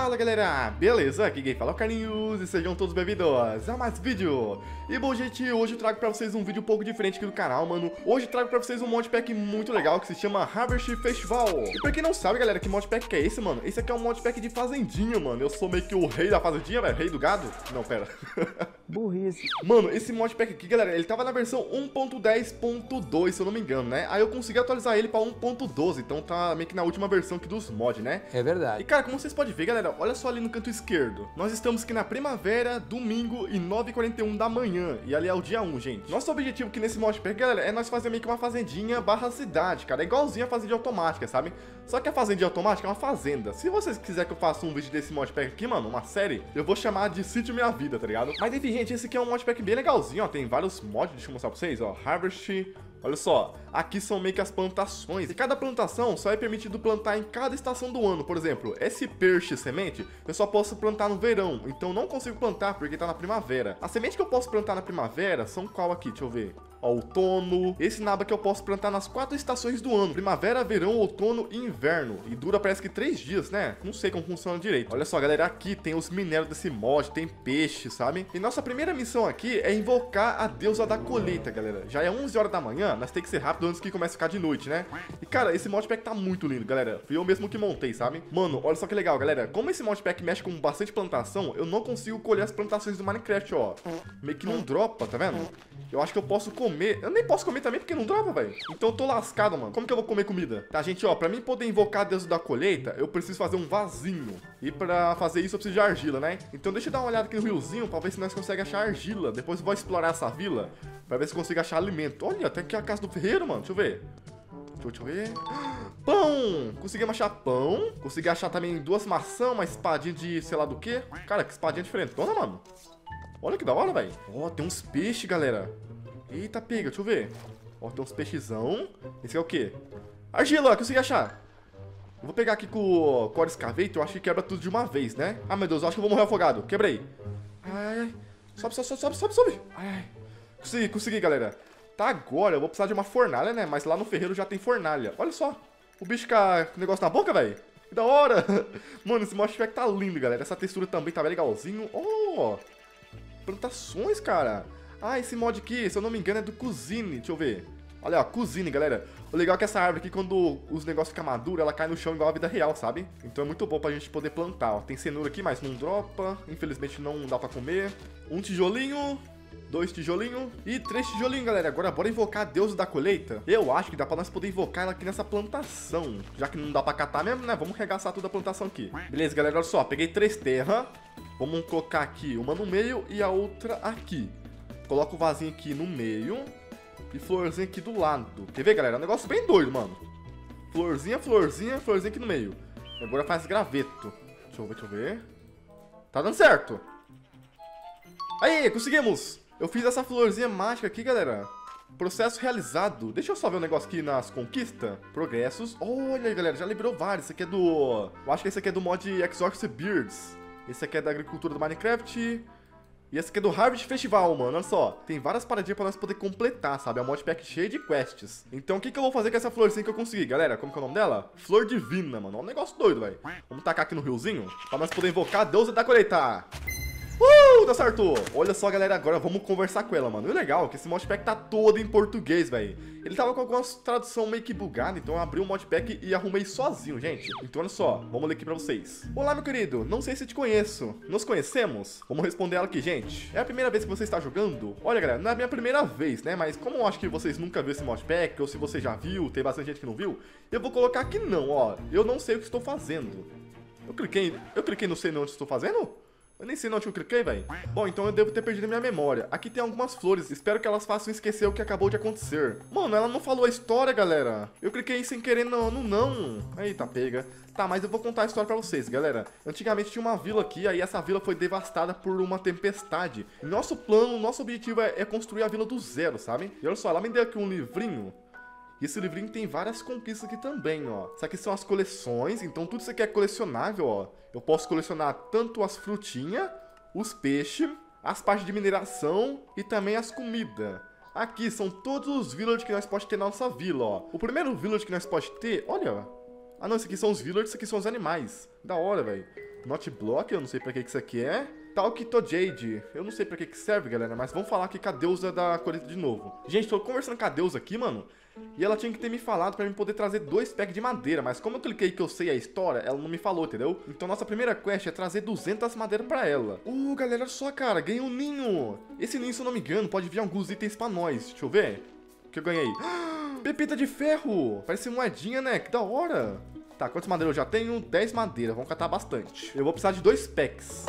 Fala galera, beleza? Aqui quem fala é o Carlinhos e sejam todos bem-vindos a mais vídeo. E bom gente, hoje eu trago pra vocês um vídeo um pouco diferente aqui do canal, mano. Hoje eu trago pra vocês um modpack muito legal que se chama Harvest Festival. E pra quem não sabe galera, que modpack que é esse, mano? Esse aqui é um modpack de fazendinha, mano. Eu sou meio que o rei da fazendinha, velho, rei do gado. Não, pera. Burrice. Mano, esse modpack aqui, galera, ele tava na versão 1.10.2, se eu não me engano, né? Aí eu consegui atualizar ele pra 1.12, então tá meio que na última versão aqui dos mods, né? É verdade. E cara, como vocês podem ver, galera, olha só ali no canto esquerdo. Nós estamos aqui na primavera, domingo e 9h41 da manhã. E ali é o dia 1, gente. Nosso objetivo aqui nesse modpack, galera, é nós fazer meio que uma fazendinha barra cidade, cara. É igualzinho a fazenda automática, sabe? Só que a fazenda automática é uma fazenda. Se vocês quiserem que eu faça um vídeo desse modpack aqui, mano, uma série, eu vou chamar de Sítio Minha Vida, tá ligado? Mas enfim, gente, esse aqui é um modpack bem legalzinho, ó. Tem vários mods, deixa eu mostrar pra vocês, ó. Harvest... Olha só, aqui são meio que as plantações. E cada plantação só é permitido plantar em cada estação do ano. Por exemplo, esse peixe semente, eu só posso plantar no verão. Então não consigo plantar porque tá na primavera. A semente que eu posso plantar na primavera são qual aqui? Deixa eu ver. Ó, outono. Esse naba que eu posso plantar nas 4 estações do ano. Primavera, verão, outono e inverno. E dura parece que 3 dias, né? Não sei como funciona direito. Olha só, galera, aqui tem os minérios desse mod, tem peixe, sabe? E nossa primeira missão aqui é invocar a deusa da colheita, galera. Já é 11 horas da manhã, nós temos que ser rápido antes que comece a ficar de noite, né? E cara, esse modpack tá muito lindo, galera. Fui eu mesmo que montei, sabe? Mano, olha só que legal, galera. Como esse modpack mexe com bastante plantação, eu não consigo colher as plantações do Minecraft, ó. Meio que não dropa, tá vendo? Eu acho que eu posso comer. Eu nem posso comer também porque não dropa, velho. Então eu tô lascado, mano. Como que eu vou comer comida? Tá, gente, ó, pra mim poder invocar a deusa da colheita, eu preciso fazer um vasinho. E pra fazer isso eu preciso de argila, né? Então deixa eu dar uma olhada aqui no riozinho pra ver se nós conseguimos achar argila. Depois eu vou explorar essa vila pra ver se consigo achar alimento. Olha, até aqui a casa do ferreiro, mano. Deixa eu ver. Deixa eu ver. Pão! Conseguimos achar pão. Consegui achar também 2 maçãs, uma espadinha de sei lá do que. Cara, que espadinha diferentona, mano. Olha que da hora, velho. Ó, tem uns peixes, galera. Eita, pega, deixa eu ver. Ó, tem uns peixezão. Esse é o quê? Argila, consegui achar. Eu vou pegar aqui com o Core Excavator, eu acho que quebra tudo de uma vez, né? Ah, meu Deus, eu acho que eu vou morrer afogado. Quebrei. Ai, ai. Sobe, sobe, sobe, sobe, sobe. Ai, ai. Consegui, galera. Tá, agora eu vou precisar de uma fornalha, né? Mas lá no ferreiro já tem fornalha. Olha só. O bicho com o negócio na boca, velho. Que da hora. Mano, esse modpack tá lindo, galera. Essa textura também tá bem legalzinho. Oh, plantações, cara. Ah, esse mod aqui, se eu não me engano, é do Cuisine. Deixa eu ver. Olha, ó, Cuisine, galera. O legal é que essa árvore aqui, quando os negócios ficam maduros, ela cai no chão igual a vida real, sabe? Então é muito bom pra gente poder plantar, ó. Tem cenoura aqui, mas não dropa. Infelizmente não dá pra comer. 1 tijolinho, 2 tijolinhos e 3 tijolinhos, galera. Agora bora invocar a deusa da colheita. Eu acho que dá pra nós poder invocar ela aqui nessa plantação. Já que não dá pra catar mesmo, né? Vamos regaçar toda a plantação aqui. Beleza, galera, olha só. Peguei 3 terras. Vamos colocar aqui uma no meio e a outra aqui. Coloca o vasinho aqui no meio. E florzinha aqui do lado. Quer ver, galera? É um negócio bem doido, mano. Florzinha, florzinha, florzinha aqui no meio. E agora faz graveto. Deixa eu ver. Tá dando certo. Aí, conseguimos. Eu fiz essa florzinha mágica aqui, galera. Processo realizado. Deixa eu só ver um negócio aqui nas conquistas. Progressos. Olha, galera, já liberou vários. Esse aqui é do... Eu acho que esse aqui é do mod Exorcist Beards. Esse aqui é da agricultura do Minecraft. E esse aqui é do Harvest Festival, mano, olha só. Tem várias paradinhas pra nós poder completar, sabe? É um modpack cheio de quests. Então o que eu vou fazer com essa florzinha que eu consegui, galera? Como que é o nome dela? Flor Divina, mano. É um negócio doido, velho. Vamos tacar aqui no riozinho pra nós poder invocar a deusa da colheita. Dá certo! Olha só, galera, agora vamos conversar com ela, mano. E o legal é que esse modpack tá todo em português, velho. Ele tava com algumas tradução meio que bugada, então eu abri o modpack e arrumei sozinho, gente. Então olha só, vamos ler aqui pra vocês. Olá, meu querido, não sei se te conheço. Nos conhecemos? Vamos responder ela aqui, gente. É a primeira vez que você está jogando? Olha, galera, não é a minha primeira vez, né? Mas como eu acho que vocês nunca viram esse modpack, ou se você já viu, tem bastante gente que não viu, eu vou colocar aqui não, ó. Eu não sei o que estou fazendo. Eu cliquei não sei onde estou fazendo? Eu nem sei onde eu cliquei, velho. Bom, então eu devo ter perdido a minha memória. Aqui tem algumas flores. Espero que elas façam esquecer o que acabou de acontecer. Mano, ela não falou a história, galera. Eu cliquei sem querer não. Eita, pega. Tá, mas eu vou contar a história pra vocês, galera. Antigamente tinha uma vila aqui, aí essa vila foi devastada por uma tempestade. Nosso plano, nosso objetivo é construir a vila do zero, sabe? E olha só, ela me deu aqui um livrinho. E esse livrinho tem várias conquistas aqui também, ó. Isso aqui são as coleções, então tudo isso aqui é colecionável, ó. Eu posso colecionar tanto as frutinhas, os peixes, as partes de mineração e também as comidas. Aqui são todos os villagers que nós podemos ter na nossa vila, ó. O primeiro village que nós podemos ter, olha... Ah, não, esse aqui são os villagers, esse aqui são os animais. Da hora, velho. Not Block, eu não sei pra que isso aqui é. Talk to Jade, eu não sei pra que serve, galera, mas vamos falar aqui com a deusa da colheita de novo. Gente, tô conversando com a deusa aqui, mano, e ela tinha que ter me falado pra mim poder trazer 2 packs de madeira, mas como eu cliquei que eu sei a história, ela não me falou, entendeu? Então nossa primeira quest é trazer 200 madeiras pra ela. Galera, olha só, cara, ganhei um ninho. Esse ninho, se eu não me engano, pode vir alguns itens pra nós. Deixa eu ver. O que eu ganhei? Pepita de ferro. Parece moedinha, né? Que da hora. Tá, quantas madeiras eu já tenho? 10 madeiras, vamos catar bastante. Eu vou precisar de 2 packs.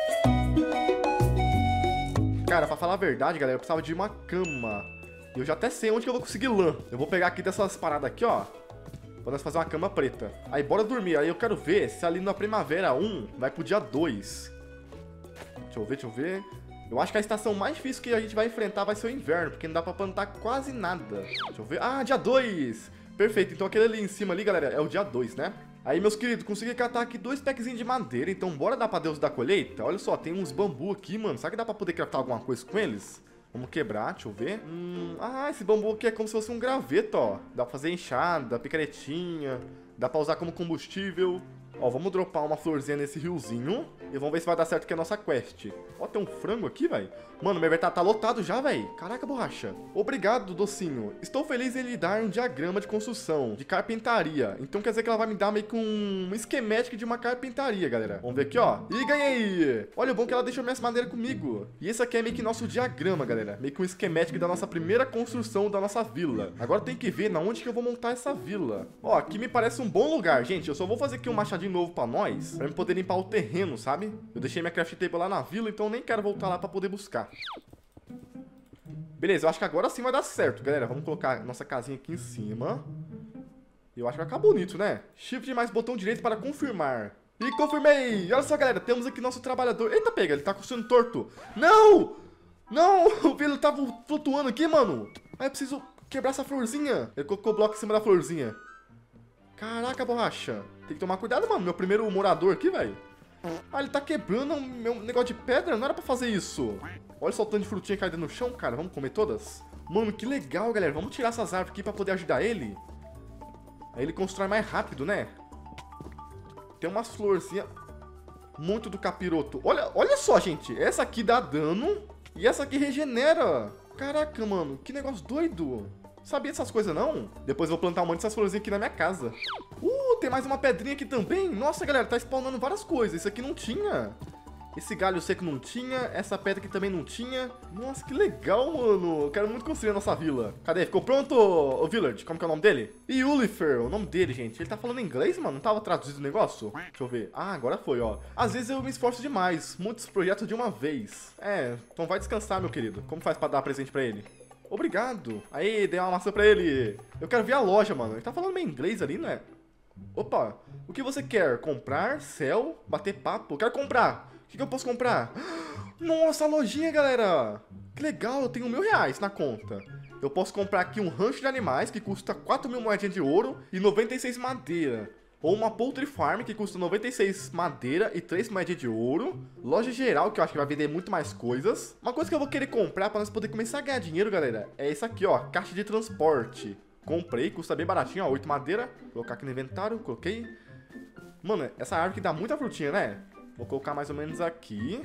Cara, pra falar a verdade, galera, eu precisava de uma cama. E eu já até sei onde que eu vou conseguir lã. Eu vou pegar aqui dessas paradas aqui, ó, pra nós fazer uma cama preta. Aí, bora dormir. Aí eu quero ver se ali na primavera 1 vai pro dia 2. Deixa eu ver. Eu acho que a estação mais difícil que a gente vai enfrentar vai ser o inverno, porque não dá pra plantar quase nada. Deixa eu ver. Ah, dia 2. Perfeito. Então aquele ali em cima ali, galera, é o dia 2, né? Aí, meus queridos, consegui catar aqui 2 packzinhos de madeira. Então, bora dar pra Deus da colheita? Olha só, tem uns bambu aqui, mano. Será que dá pra poder craftar alguma coisa com eles? Vamos quebrar, deixa eu ver. Esse bambu aqui é como se fosse um graveto, ó. Dá pra fazer enxada, picaretinha. Dá pra usar como combustível. Ó, vamos dropar uma florzinha nesse riozinho. E vamos ver se vai dar certo aqui a nossa quest. Ó, tem um frango aqui, velho. Mano, meu inventário tá lotado já, velho. Caraca, borracha. Obrigado, docinho. Estou feliz em lhe dar um diagrama de construção, de carpintaria. Então quer dizer que ela vai me dar meio que um esquemático de uma carpintaria, galera. Vamos ver aqui, ó. E ganhei! Olha, o bom é que ela deixou minhas madeiras comigo. E esse aqui é meio que nosso diagrama, galera. Meio que um esquemático da nossa primeira construção da nossa vila. Agora tem que ver na onde que eu vou montar essa vila. Ó, aqui me parece um bom lugar, gente. Eu só vou fazer aqui um machadinho novo pra nós, pra eu poder limpar o terreno, sabe? Eu deixei minha craft table lá na vila, então eu nem quero voltar lá pra poder buscar. Beleza, eu acho que agora sim vai dar certo, galera. Vamos colocar nossa casinha aqui em cima. Eu acho que vai ficar bonito, né? Shift mais botão direito para confirmar. E confirmei! Olha só, galera, temos aqui nosso trabalhador. Eita, pega, ele tá construindo torto. Não! Não! O filho tava flutuando aqui, mano. Aí eu preciso quebrar essa florzinha. Ele colocou o bloco em cima da florzinha. Caraca, borracha. Tem que tomar cuidado, mano. Meu primeiro morador aqui, velho. Ah, ele tá quebrando meu negócio de pedra? Não era pra fazer isso. Olha só o tanto de frutinha caída no chão, cara. Vamos comer todas? Mano, que legal, galera. Vamos tirar essas árvores aqui pra poder ajudar ele. Aí ele constrói mais rápido, né? Tem umas florzinhas muito do capiroto. Olha só, gente. Essa aqui dá dano e essa aqui regenera. Caraca, mano. Que negócio doido. Sabia dessas coisas, não? Depois eu vou plantar um monte dessas florzinhas aqui na minha casa. Tem mais uma pedrinha aqui também. Nossa, galera, tá spawnando várias coisas. Isso aqui não tinha. Esse galho seco não tinha. Essa pedra aqui também não tinha. Nossa, que legal, mano. Eu quero muito construir a nossa vila. Cadê? Ficou pronto, o Village? Como que é o nome dele? Yulifer, o nome dele, gente. Ele tá falando inglês, mano? Não tava traduzido o negócio? Deixa eu ver. Ah, agora foi, ó. Às vezes eu me esforço demais. Muitos projetos de uma vez. Então vai descansar, meu querido. Como faz pra dar presente pra ele? Obrigado. Aí, dei uma maçã pra ele. Eu quero ver a loja, mano. Ele tá falando meio inglês ali, né? Opa, o que você quer? Comprar? Sell? Bater papo? Eu quero comprar. O que eu posso comprar? Nossa, a lojinha, galera. Que legal, eu tenho R$1.000 na conta. Eu posso comprar aqui um rancho de animais que custa 4.000 moedinhas de ouro e 96 madeira. Ou uma poultry farm que custa 96 madeira e 3 moedinhas de ouro. Loja geral, que eu acho que vai vender muito mais coisas. Uma coisa que eu vou querer comprar para nós poder começar a ganhar dinheiro, galera, é isso aqui, ó, caixa de transporte. Comprei, custa bem baratinho, ó, 8 madeira. Vou colocar aqui no inventário, coloquei. Mano, essa árvore que dá muita frutinha, né? Vou colocar mais ou menos aqui.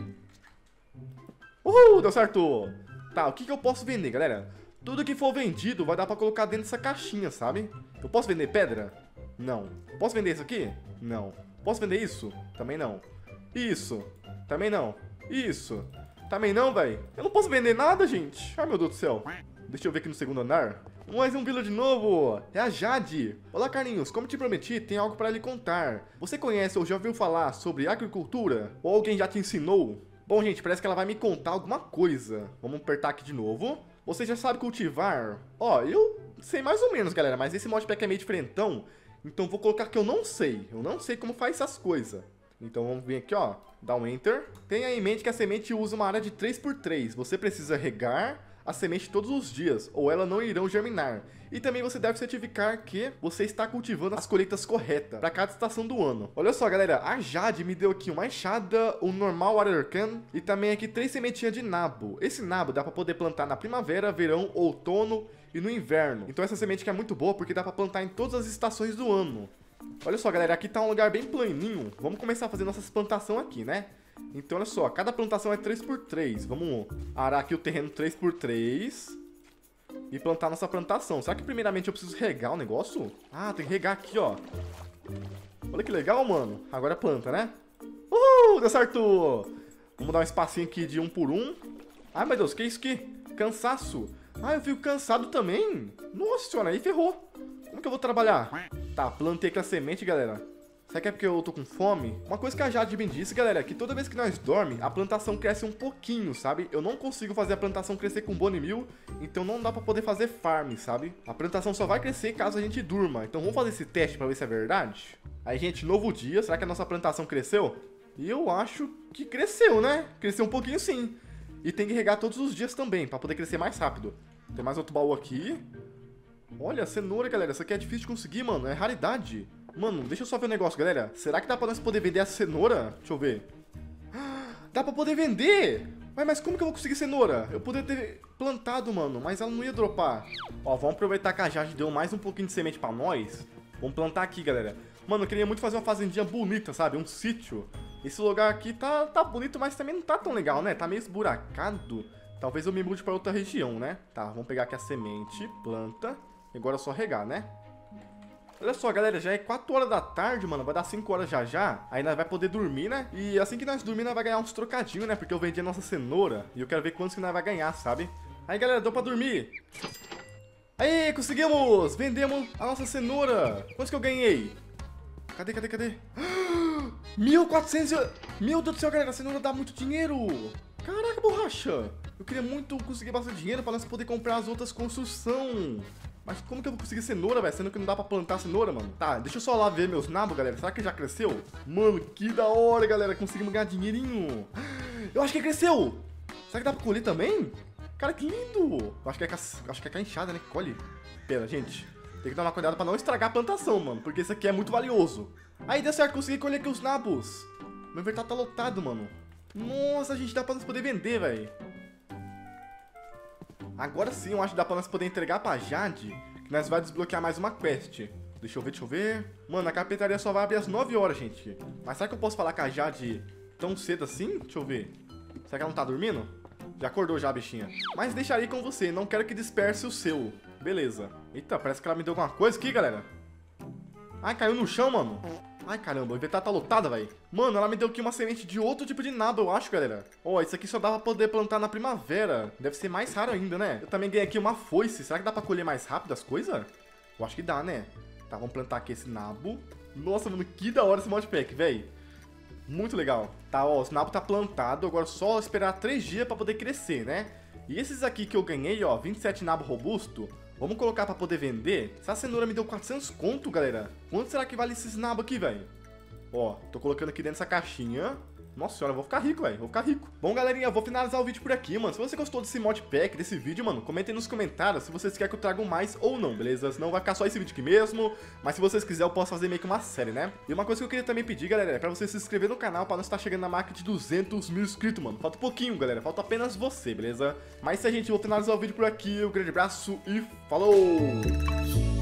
Deu certo! Tá, o que eu posso vender, galera? Tudo que for vendido vai dar pra colocar dentro dessa caixinha, sabe? Eu posso vender pedra? Não. Posso vender isso aqui? Não. Posso vender isso? Também não. Isso? Também não. Isso? Também não, velho. Eu não posso vender nada, gente. Ai, meu Deus do céu. Deixa eu ver aqui no segundo andar. Mais um village novo. É a Jade. Olá, Carlinhos. Como te prometi, tem algo para lhe contar. Você conhece ou já ouviu falar sobre agricultura? Ou alguém já te ensinou? Bom, gente, parece que ela vai me contar alguma coisa. Vamos apertar aqui de novo. Você já sabe cultivar? Ó, eu sei mais ou menos, galera. Mas esse modpack é meio diferentão. Então vou colocar que eu não sei. Eu não sei como faz essas coisas. Então vamos vir aqui, ó. Dá um Enter. Tenha em mente que a semente usa uma área de 3x3. Você precisa regar a semente todos os dias, ou elas não irão germinar. E também você deve certificar que você está cultivando as colheitas corretas para cada estação do ano. Olha só, galera, a Jade me deu aqui uma enxada, um normal water can e também aqui 3 sementinhas de nabo. Esse nabo dá para poder plantar na primavera, verão, outono e no inverno. Então essa semente que é muito boa porque dá para plantar em todas as estações do ano. Olha só, galera, aqui tá um lugar bem planinho. Vamos começar a fazer nossas plantações aqui, né? Então, olha só, cada plantação é 3x3. Vamos arar aqui o terreno 3x3 e plantar nossa plantação. Será que primeiramente eu preciso regar o negócio? Ah, tem que regar aqui, ó. Olha que legal, mano. Agora planta, né? Uhul, deu certo! Vamos dar um espacinho aqui de 1 por 1. Ai, meu Deus, que isso aqui? Cansaço. Ah, eu fico cansado também. Nossa senhora, aí ferrou. Como que eu vou trabalhar? Tá, plantei aqui a semente, galera. Será que é porque eu tô com fome? Uma coisa que a Jade me disse, galera, é que toda vez que nós dormimos, a plantação cresce um pouquinho, sabe? Eu não consigo fazer a plantação crescer com bone meal, então não dá pra poder fazer farm, sabe? A plantação só vai crescer caso a gente durma. Então vamos fazer esse teste pra ver se é verdade? Aí, gente, novo dia. Será que a nossa plantação cresceu? E eu acho que cresceu, né? Cresceu um pouquinho sim. E tem que regar todos os dias também, pra poder crescer mais rápido. Tem mais outro baú aqui. Olha, cenoura, galera. Isso aqui é difícil de conseguir, mano. É raridade. Mano, deixa eu só ver um negócio, galera. Será que dá pra nós poder vender a cenoura? Deixa eu ver. Dá pra poder vender! Mas como que eu vou conseguir cenoura? Eu poderia ter plantado, mano, mas ela não ia dropar. Ó, vamos aproveitar que a Jade deu mais um pouquinho de semente pra nós. Vamos plantar aqui, galera. Mano, eu queria muito fazer uma fazendinha bonita, sabe? Um sítio. Esse lugar aqui tá bonito, mas também não tá tão legal, né? Tá meio esburacado. Talvez eu me mude pra outra região, né? Tá, vamos pegar aqui a semente, planta. E agora é só regar, né? Olha só, galera, já é 4 horas da tarde, mano. Vai dar 5 horas já. Aí nós vai poder dormir, né? E assim que nós dormir, nós vai ganhar uns trocadinhos, né? Porque eu vendi a nossa cenoura. E eu quero ver quantos que nós vai ganhar, sabe? Aí, galera, deu pra dormir. Aí, conseguimos! Vendemos a nossa cenoura. Quantos que eu ganhei? Cadê? 1.400... Meu Deus do céu, galera, a cenoura dá muito dinheiro. Caraca, borracha. Eu queria muito conseguir bastante dinheiro pra nós poder comprar as outras construções. Mas como que eu vou conseguir cenoura, velho? Sendo que não dá pra plantar cenoura, mano. Tá, deixa eu só lá ver meus nabos, galera. Será que já cresceu? Mano, que da hora, galera. Conseguimos ganhar dinheirinho. Eu acho que cresceu. Será que dá pra colher também? Cara, que lindo. Eu acho que é com a enxada, né? Que colhe. Pera, gente. Tem que dar uma cuidado pra não estragar a plantação, mano. Porque isso aqui é muito valioso. Aí, deu certo. Consegui colher aqui os nabos. Meu inventário tá lotado, mano. Nossa, gente, dá pra nós poder vender, velho. Agora sim, eu acho que dá pra nós poder entregar pra Jade, que nós vai desbloquear mais uma quest. Deixa eu ver. Mano, a carpintaria só vai abrir às 9 horas, gente. Mas será que eu posso falar com a Jade tão cedo assim? Deixa eu ver. Será que ela não tá dormindo? Já acordou já, bichinha. Mas deixarei com você, não quero que disperse o seu. Beleza. Eita, parece que ela me deu alguma coisa aqui, galera. Ai, caiu no chão, mano. Ai, caramba, o inventário tá lotado, velho. Mano, ela me deu aqui uma semente de outro tipo de nabo, eu acho, galera. Ó, isso aqui só dá pra poder plantar na primavera. Deve ser mais raro ainda, né? Eu também ganhei aqui uma foice. Será que dá pra colher mais rápido as coisas? Eu acho que dá, né? Tá, vamos plantar aqui esse nabo. Nossa, mano, que da hora esse modpack, velho. Muito legal. Tá, ó, esse nabo tá plantado. Agora é só esperar 3 dias pra poder crescer, né? E esses aqui que eu ganhei, ó, 27 nabo robusto. Vamos colocar pra poder vender. Essa cenoura me deu 400 conto, galera. Quanto será que vale esses nabos aqui, velho? Ó, tô colocando aqui dentro dessa caixinha. Nossa senhora, eu vou ficar rico, velho. Vou ficar rico. Bom, galerinha, eu vou finalizar o vídeo por aqui, mano. Se você gostou desse modpack, desse vídeo, mano, comentem nos comentários se vocês querem que eu traga mais ou não, beleza? Senão vai ficar só esse vídeo aqui mesmo. Mas se vocês quiserem, eu posso fazer meio que uma série, né? E uma coisa que eu queria também pedir, galera, é pra você se inscrever no canal pra nós estar chegando na marca de 200 mil inscritos, mano. Falta um pouquinho, galera. Falta apenas você, beleza? Mas se a gente, vou finalizar o vídeo por aqui. Um grande abraço e falou!